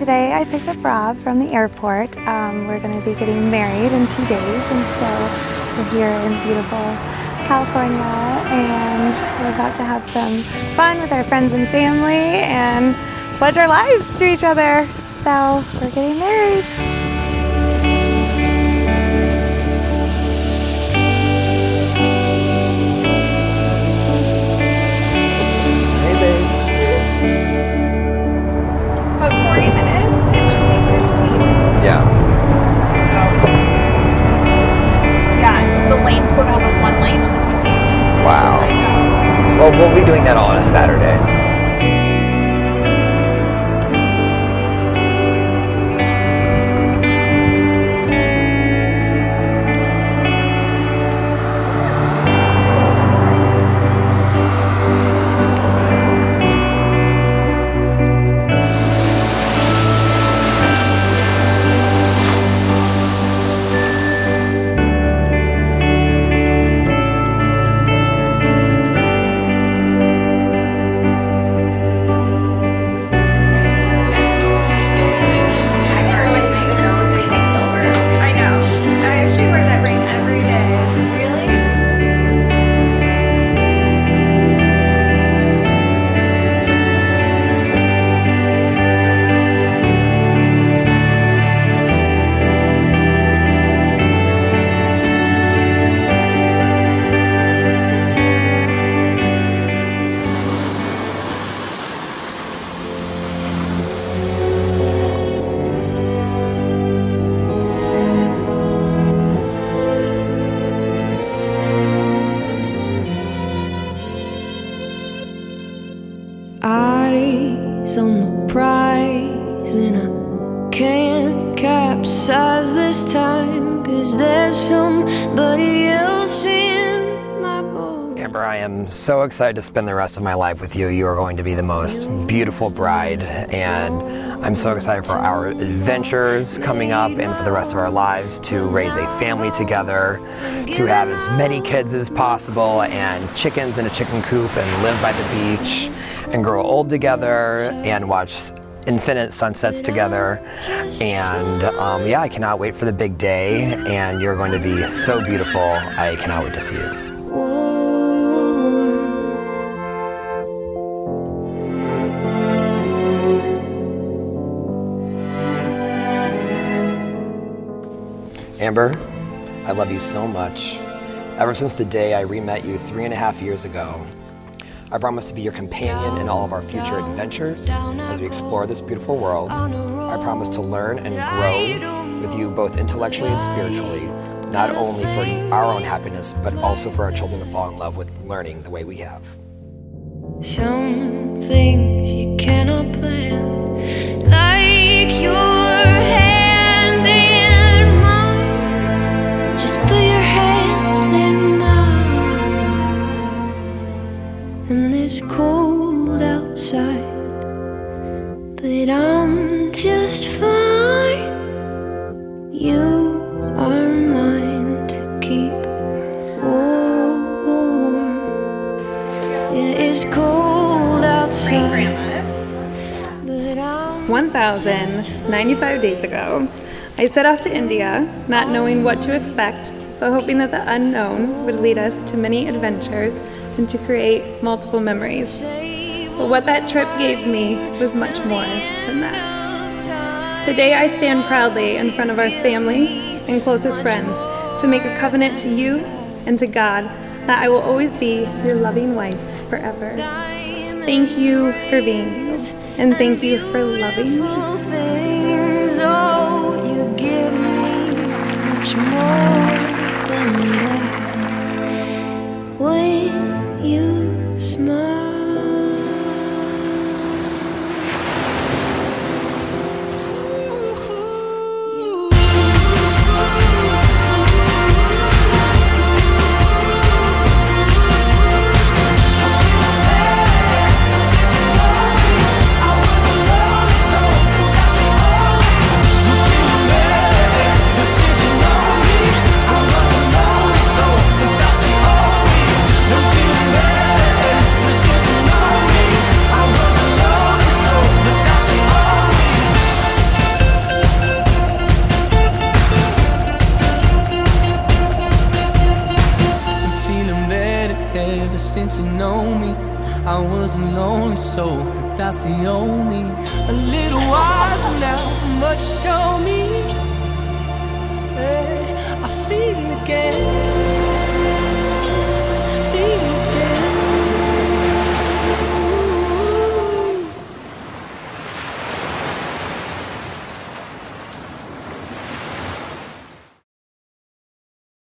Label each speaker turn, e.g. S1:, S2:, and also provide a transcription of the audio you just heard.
S1: today I picked up Rob from the airport. We're going to be getting married in 2 days, and so we're here in beautiful California, and we're about to have some fun with our friends and family and pledge our lives to each other. So we're getting married.
S2: Well, we'll be doing that all on a Saturday.
S3: Eyes on the prize, and I can't capsize this time, 'cause there's somebody else in my boat.
S2: Amber, I am so excited to spend the rest of my life with you. You are going to be the most beautiful bride, and I'm so excited for our adventures coming up and for the rest of our lives to raise a family together, to have as many kids as possible, and chickens in a chicken coop, and live by the beach, and grow old together, and watch infinite sunsets together. And yeah, I cannot wait for the big day, and you're going to be so beautiful. I cannot wait to see you. Amber, I love you so much. Ever since the day I re-met you 3.5 years ago, I promise to be your companion in all of our future adventures as we explore this beautiful world. I promise to learn and grow with you both intellectually and spiritually, not only for our own happiness, but also for our children to fall in love with learning the way we have.
S3: Some things you cannot plan, like your hand in mine. Just put your hand in mine. And it's cold outside, but I'm just fine. You are mine to keep warm. It is cold outside, but I'm
S1: 1,095 days ago, I set off to India, not knowing what to expect, but hoping that the unknown would lead us to many adventures and to create multiple memories. But what that trip gave me was much more than that. Today I stand proudly in front of our families and closest friends to make a covenant to you and to God that I will always be your loving wife forever. Thank you for being you, and thank you for loving me.
S3: things, oh, you give me much more than that. When you smile.
S4: I'm feeling since you know me. I was a lonely soul, but that's the only. A little wiser now from what you showed me. I feel again.